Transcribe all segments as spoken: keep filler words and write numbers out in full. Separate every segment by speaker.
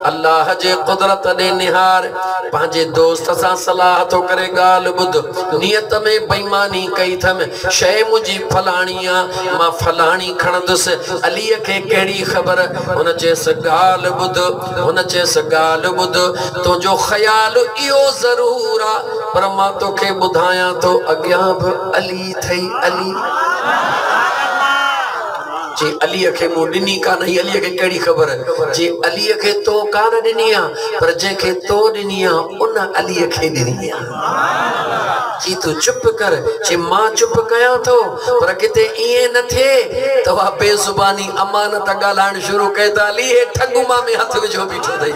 Speaker 1: अल्लाह जे कुदरत दे निहार पांजे दोस्त सा सलाह तो करे गाल बुध नियत में बेईमानी कई थम शय मुजी फलाणिया मां फलाणी खणदुस अली के केड़ी खबर उन चेस गाल बुध उन चेस गाल बुध तो जो ख्याल इयो जरूर आ पर मां तोखे बुधाया तो अग्यां भी अली थई अली जे अली के मु दिनी का नहीं अली के केड़ी खबर जे अली के तो कान दिनिया पर जे के तो दिनिया उन अली के दिनिया जी तू चुप कर जे मां चुप कया तो पर किते इए न थे तो वा बेजुबानी अमानत गालाण शुरू कयता अली हे ठगुमा में हाथ विझो बीठो दई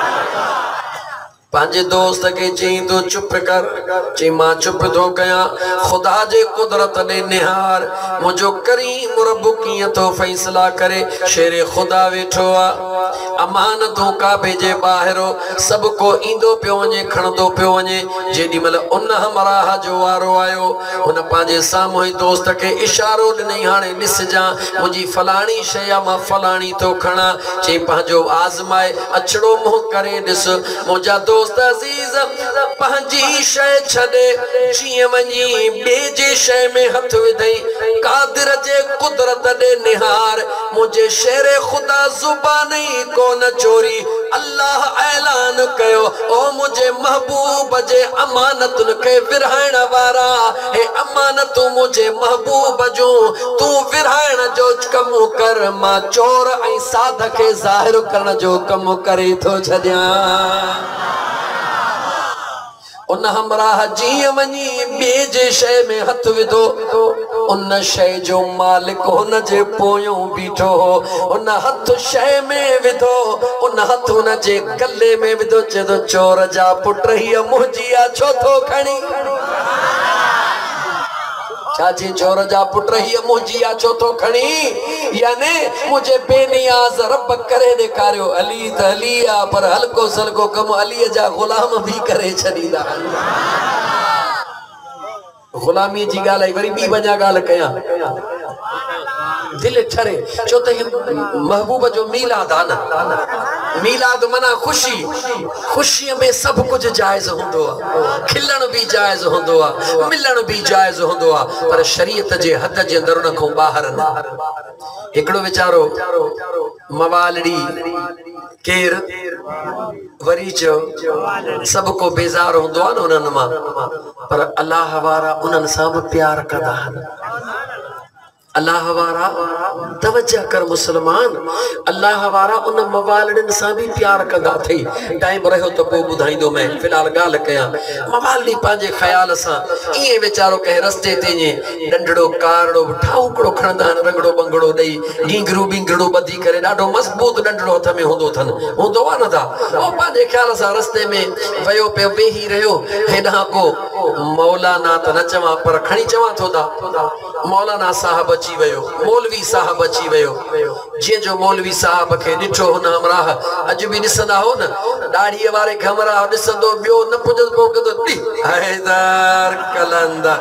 Speaker 1: पांजे दोस्त के चई तो चुप कर चे मां चुप तो कया खुदा जे कुदरत ने निहार मुझो करीम रब किया तो फैसला करे शेरे खुदा वेठो आ अमानतों का भेजे बाहरो सबको इंदो पियो वने खणदो पियो वने जेडी मल उन हमराह जो वारो आयो उन पांजे सामोई दोस्त के इशारो नहीं हाने दिस जा मुजी फलाणी शया मां फलाणी तो खणा चे पांजो आजमाए अचड़ो मुंह करे दिस मुजा दोस्त अजीज पंहिंजी शय छॾे जीअं वञी ॿिए जे शय में हथ विधई कादिर जे कुदरत ॾे निहार मुंहिंजे शेरे ख़ुदा ज़ुबानी कोन चोरी अल्लाह ऐलान कयो ओ मुंहिंजे महबूब जे अमानतुनि खे विरहाइण वारा हे अमानतूं मुंहिंजे महबूब जूं तूं विरहाइण जो कमु कर मां चोर ऐं साध खे ज़ाहिर करण जो कमु करे थो छॾियां उन हमराह जीअं वञी ॿिए जे शय में हथ विधो उन शय जो मालिक हुन जे पोयों बीठो हो उन हथ शय में विधो उन हथ हुन जे गले में विधो चए थो चोर जा पुट हीअ मुंहिंजी आ छो थो खणी चाची चोर जा पुट हीअ मुंहिंजी आ छो थो खणी याने मुझे बेनियाज़ रब करे ॾेखारियो अली त अली आ पर हल्को सल्को कम अलीअ जा गुलाम भी करे छॾींदा गुलामी जी ॻाल्हि वरी ॿी वञा ॻाल्हि कयां दिल ठरे छो त महबूब जो मीलाद आ न मीलाद मना खुशी खुशी में सब कुछ जायज होंदो आ खिलण भी जायज होंदो आ मिलण भी जायज होंदो आ पर शरीयत जे हद जे अंदर न को बाहर न एकड़ो बेचारो मवालड़ी केर वरी चो सब को बेजार होंदो आ न उनन मा पर अल्लाह वारा उनन सा भी प्यार कदा अल्लाह वारा तवज्जो कर मुसलमान अल्लाह वारा उन मवालड़न सा भी प्यार कदा थई टाइम रहो तो को बुधाइंदो मैं फिलहाल गाल कया मवालड़ी पांजे ख्याल सा ये बेचारो कह रस्ते ते ने डंडड़ो कारड़ो ठाउकड़ो खणदा रंगड़ो बंगड़ो दई गिंगरू बिंगड़ो बधी करे डाडो मजबूत डंडड़ो हथ में होंदो थन होंदो वा न था ओ पांजे ख्याल सा रस्ते में वयो पे वेही रहो हेडा को मौलाना त न चवा पर खणी चवा थो दा मौलाना साहब अची वयो मौलवी साहब अची वयो जे जो मौलवी साहब के दिठो हुन हमराह अज भी दिसंदा हो न दाढ़ी वारे के हमराह दिसंदो बियो न पुजो पो कदो हैदर कलंदा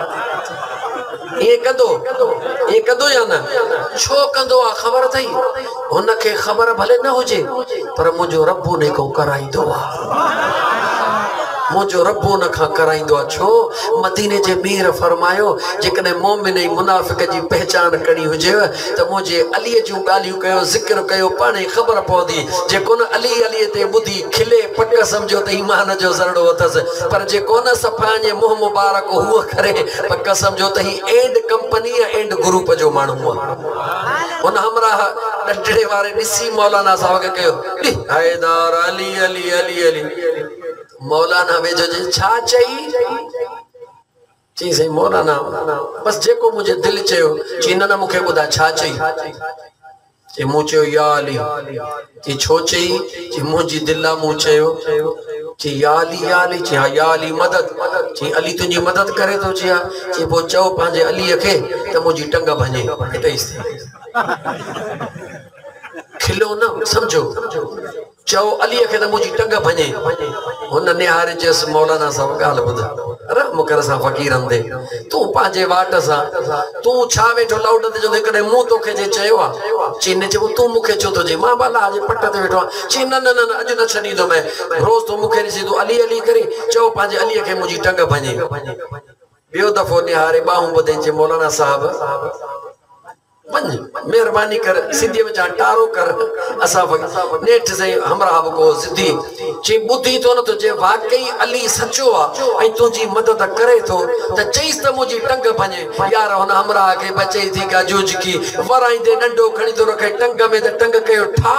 Speaker 1: ये कदो ये कदो या न छो कंदो आ खबर थई हुन के खबर भले न होजे पर मुजो रब्बो ने को कराइदो आ मुझो रब्बो न खा कराइंदो छो मदीने जे मीर फरमायो जेकने मोमिन ऐं मुनाफिक जी पहचान करी हुजे त मुझे अली जो गालियो कयो जिक्र कयो पाने खबर पौदी जे कोन अली अली ते बुधी खिले पक समझो त ईमान जो जरड़ो अथस पर जे कोन सफाने मुंह मुबारक हुआ करे पक समझो त ही एंड कंपनी एंड ग्रुप जो मानू उन हमरा डटड़े वारे निसी मौलाना साहब के कयो हैदर अली अली अली अली मौलाना वेजो जे छा चई चई सही मौलाना बस जेको मुझे दिल चयो चई न न मुखे बुधा छा चई चई मु चयो या अली चई छो चई चई मुंहिंजी दिल मु चयो चई या अली या अली चई हा या अली मदद चई अली तुंहिंजी मदद करे थो चई चई पोइ चओ पंहिंजे अलीअ खे त मुंहिंजी टंग भञे खिलो न समझो चओ अली के मुझी टंग भञे हुन निहारे चयसि मौलाना साहब ॻाल्हि ॿुध रहम कम कर सा फकीरन दे तू पाजे वाट सा तू छा वेठो लाउड ते जो कदे मुंह तोखे जे चयो चीन जो तू मुखे चो तो जे मां बाला आज पट ते वेठो चीन न न अज न छडींदो मैं रोज तो मुखे ॾिसी तू अली अली करे चो पाजे अली के मुजी टंग भञे बियो दफो निहारे बाहू बदे जे मौलाना साहब वंज मेहरबानी कर सिद्धि में जा टारो कर असा नेठ से हमरा को सिद्धि चे बुद्धि तो न तो जे वाकई अली सच्चो आ ए तुजी मदद करे तो त चईस त मुजी टंग भने यार हुन हमरा के बचे थी का जूझ की वराई दे नंडो खणी तो रखे टंग में त टंग कयो ठा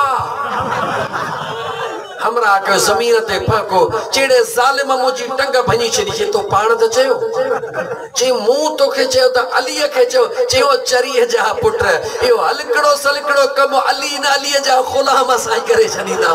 Speaker 1: हमरा के जमीन ते फको चेड़े जालिम मुजी टंग भनी छडी छे तो पाण त चयो चे मुंह तो के चयो त अली के चयो चयो चरी जा पुत्र यो हलकड़ो सलकड़ो कम अली न अली जा गुलाम साई करे छडीदा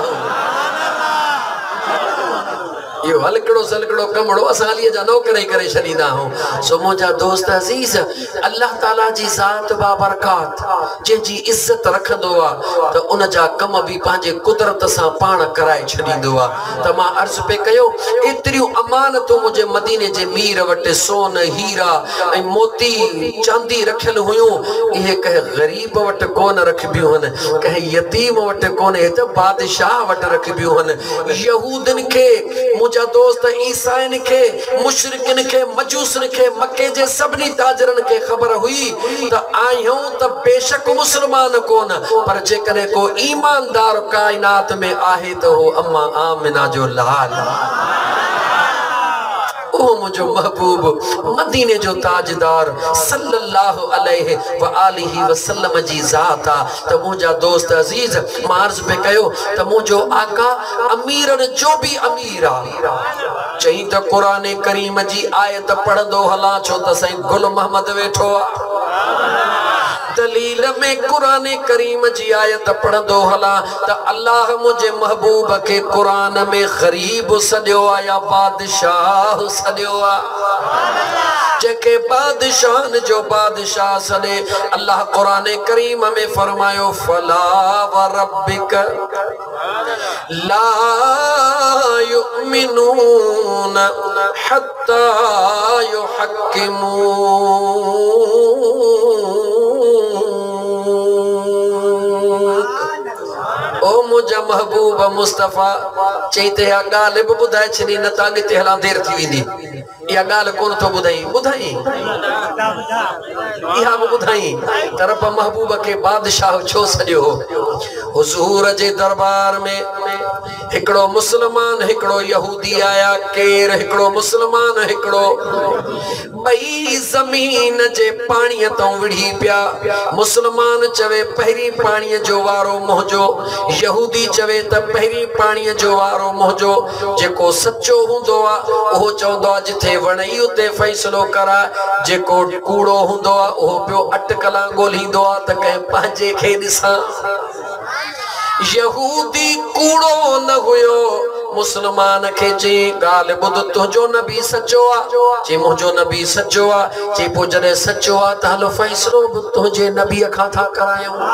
Speaker 1: यो हलकड़ो सलकड़ो कमड़ो असा अली जा नौकर करे छडीदा हो सो मुजा दोस्त अजीज अल्लाह ताला जी जात बाबरकात जे जी इज्जत रखदो आ त उन जा कम भी पांजे कुदरत सा पाण कराए छडींदो आ त मा अर्ज पे कयो एतरी अमानतो मुझे मदीने जे मीर वटे सोन हीरा ए मोती चांदी रखल हुयो ये कह गरीब वट कोन रखबियो हन कह यतीम वट कोन है त बादशाह वट रखबियो हन यहूदन के मुझे दोस्त ईसाइन के मुशरिकन के मजूसन के मक्के जे सबनी ताजरन के खबर हुई त आयो त बेशक मुसलमान कोन पर जे करे को ईमानदार कायनात में आहे तो हो अम्मा आमिना जो लाल ओ मुझो महबूब मदीने जो ताजदार सल्लल्लाहु अलैहि व आलिहि वसल्लम जी जात त मुझा दोस्त अजीज मार्ज पे कयो त मुझो आका अमीरन जो भी अमीरा चई त कुरान करीम जी आयत पढ़दो हला छो त सही गुल मोहम्मद वेठो दलील में कुरान करीम जी आयत पढ़दो हला त अल्लाह मुझे महबूब के कुरान में गरीब सदियो आया बादशाह सदियो आ जेके बादशाह जो बादशाह सदे अल्लाह कुरान करीम में फरमायो फला व रब्बिक ला युमिनून हत्ता युहक्किमू ओ मुझा महबूब मुस्तफा चईते या गाल बि बुधाए छडी न ता अॻिते हला देर थी वेंदी या गाल कोन तो बुधाई बुधाई इहा बि बुधाई तरफ महबूब के बादशाह छो सॼो हुजूर जे दरबार में हिकड़ो मुसलमान हिकड़ो यहूदी आया केर हिकड़ो मुसलमान हिकड़ो बई जमीन जे पानी तो विढ़ी पिया मुसलमान चवे पहरी पानी जो वारो मोहजो यहूदी चवे त पहरी पानी जो वारो मोहजो जेको सच्चो हुंदो आ ओहो चवंदो आ जिथे वणई उते फैसलो करा जेको कूड़ो हुंदो आ ओहो पियो अटकला ॻोल्हींदो आ त कंहिं पंहिंजे खे ॾिसां यहूदी कूड़ो न हुयो मुसलमान के चे गाल बुध तुझो नबी सच्चो आ चे मुझो नबी सच्चो आ चे पो जने सच्चो आ त हलो फैसलो तुझे नबी खां था करायो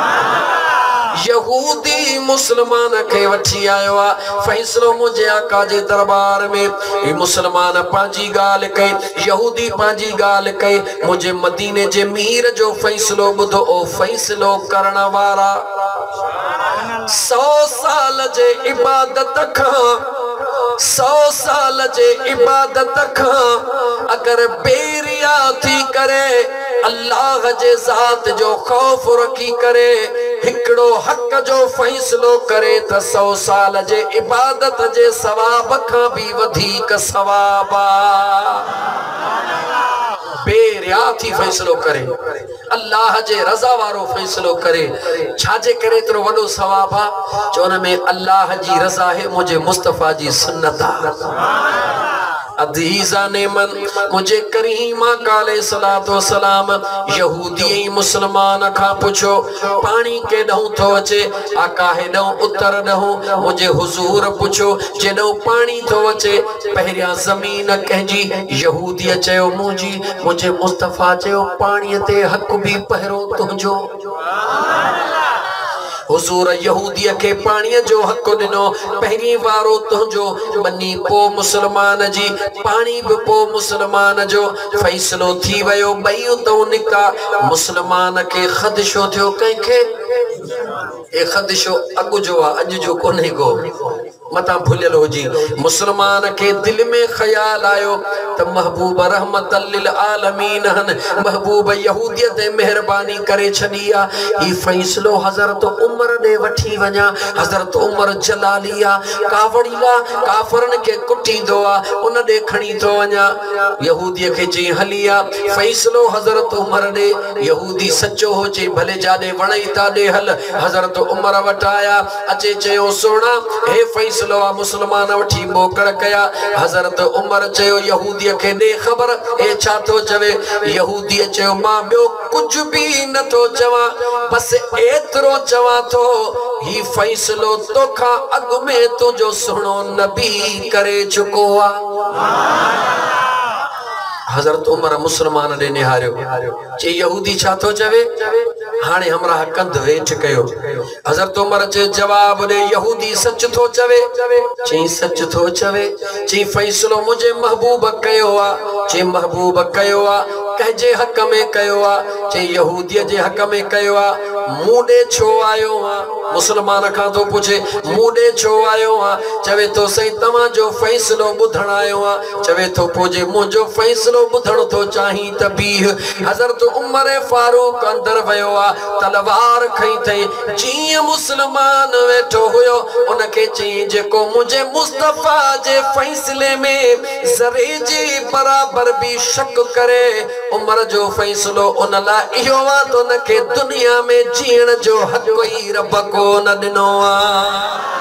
Speaker 1: यहूदी मुसलमान के वठी आयो आ फैसलो मुझे आका जे दरबार में ये मुसलमान पांजी गाल कई यहूदी पांजी गाल कई मुझे मदीने जे मीर जो फैसलो बुधो ओ फैसलो करण वारा सौ साल जे इबादत खां सौ साल जे इबादत खां अगर बेरिया थी करे अल्लाह जे जात जो खौफ रखी करे हिकड़ो हक जो फैसलो करे त सौ साल जे इबादत जे सवाब खां भी वधीक सवाब बेरिया थी फैसलो करे अल्लाह जे रज़ा वारो फैसलो करे छाजे करे तो वडो सवाब आ चोन में अल्लाह जी रज़ा है मुझे मुस्तफा जी सुन्नत अदीजा ने मन मुझे करीमा काले सलातो सलाम यहूदी मुसलमान खा पूछो पानी के दहू तो अचे आका हे दहू उतर दहू मुझे हुजूर पूछो जे दहू पानी तो अचे पहरिया जमीन कहजी यहूदी चयो मुजी मुझे मुस्तफा चयो पानी ते हक भी पहरो तुझो हुजूर यहूदी के पानी जो हक दिनो पहली वारो तुझो बनी पो मुसलमान जी पानी भी पो मुसलमान जो फैसलो थी वयो बई तो निका मुसलमान के खदशो थियो कंखे ए खदशो अगु जो अज जो कोने को मता भूलियल हो जी मुसलमान के दिल में ख्याल आयो त महबूब रहमतल लिल आलमीन हन महबूब यहूदियत मेहरबानी करे छडिया ई फैसलो हजरत उमर ने वठी वना हजरत उमर जलालिया कावड़ीला काफरन के कुटी दोआ उन दे खणी तो वना यहूदी के जी हलिया फैसलो हजरत उमर ने यहूदी सच्चो हो जे भले जादे वणई ता दे हल हजरत उमर वटाया अचे चयो सोना हे फैसलो मुसलमान वठी मोकड़ कया हजरत उमर चयो यहूदी के दे खबर ए छा तो चवे यहूदी चयो मां बियो कुछ भी न तो चवा बस एतरो चवा तो ही फैसलो तो खा अग में तो जो सुनो नबी करे चुको आ हजरत उमर मुसलमान ने निहारियो चे यहूदी छा तो चवे हाने हमरा कंध वेठ कयो हजरत उमर चे जवाब दे यहूदी सच तो चवे चे सच तो चवे चे फैसलो मुझे महबूब कयो आ चे महबूब कयो आ कहजे हक में कयो आ चे यहूदी जे हक में कयो आ मुडे छो आयो आ मुसलमान का तो पूछे मुडे छो आयो आ चवे तो सही तमा जो फैसलो बुधण आयो आ चवे तो पोजे मुजो फैसलो बुधण तो चाही तबीह हजरत उमर फारूक अंदर वयो आ तलवार खई थे जी मुसलमान वेठो हुयो उनके ची जेको मुझे मुस्तफा जे फैसले में जरे जे बराबर भी शक करे उमर जो फैसलो उन ला इहो आ तो नके दुनिया में जीण जो हक कोई रब को न दिनो आ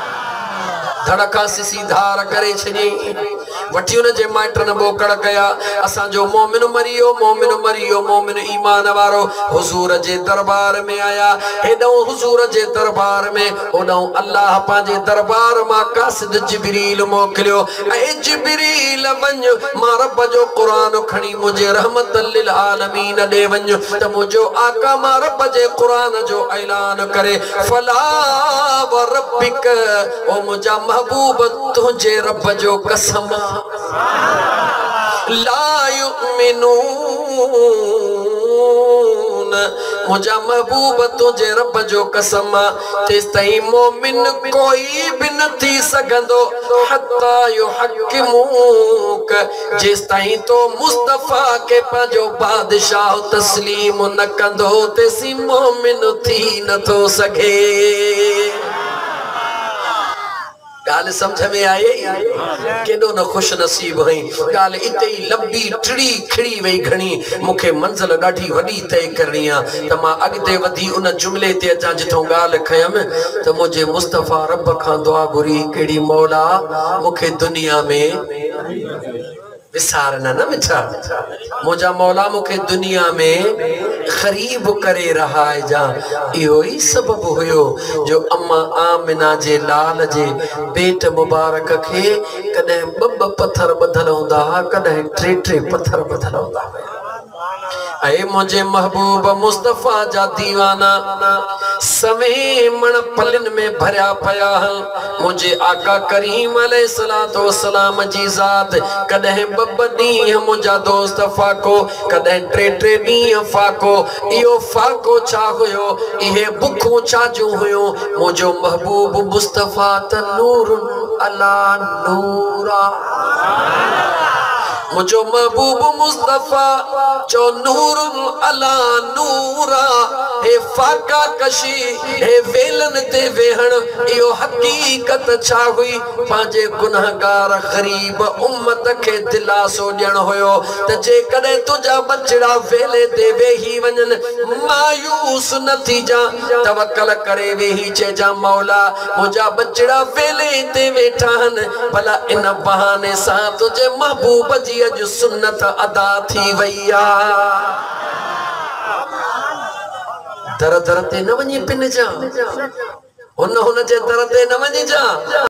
Speaker 1: धड़का सिसी धार करे छनी वठी उन जे माइटन बोकड़ कया असा जो मोमिन मरियो मोमिन मरियो मोमिन ईमान वारो हुजूर जे दरबार में आया हेडो हुजूर जे दरबार में ओडो अल्लाह पाजे दरबार मा कासिद जिब्रील मोकलियो ए जिब्रील वंज मां रब जो कुरान खणी मुझे रहमतल लिल आलमीन दे वंज त मुजो आका मां रब जे कुरान जो ऐलान करे फला व रब्बिक ओ मुजा महबूब तुझे रब जो कसम ला युमिनून मुझा महबूब तुझे रब जो कसम तेस तई मोमिन कोई भी न थी सगंदो हत्ता युहक्किमूक जिस तई तो मुस्तफा के पाजो बादशाह तस्लीम न कंदो तेसी मोमिन थी न तो सके गाल समझ में आए केडो न खुश नसीब हई गाल इते ही लंबी टिड़ी खिड़ी वई घणी मुखे मंजिल डाढी वडी तय करनी आ त मां अगते वधी उन जुमले ते अचा जिथों गाल खयम त मुझे मुस्तफा रब खां दुआ घुरी केड़ी मौला मुखे दुनिया में विसारना न मिठा मुझा मौला मुखे दुनिया में खरीब करे रहा है जा इहो ही सबब हुयो जो अम्मा आमिना जे लाल जे पेट मुबारक के कदे बब पत्थर बदल होंदा कदे ट्रे ट्रे पत्थर बदल होंदा ऐ मुझे महबूब मुस्तफा जा दीवाना सवे मन पलन में भरिया पया मुझे आका करीम अलैहिस्सलातु वस्सलाम जी जात कदे बबडी मुझा दोस्त फाको कदे ट्रे ट्रे दी फाको इयो फाको छा हुयो इहे बुखो छा जो हुयो मुझो महबूब मुस्तफा त नूर अला नूरा मुझो महबूब मुस्तफा जो नूर अला नूरा हे फाका कशी हे वेलन ते वेहण इयो हकीकत छा हुई पांजे गुनाहगार गरीब उम्मत के दिलासो ॾियण हुयो त जे कदे तुझा बचड़ा वेले ते वेही वञन मायूस न थी जा तवक्कल करे वेही चे जा मौला मुझा बचड़ा वेले ते वेठा हन भला इन बहाने सा तुझे महबूब जी अज सुन्नत अदा थी वैया दर दर ते न वञी पिन जा हुन हुन जे दर ते न वञी जा।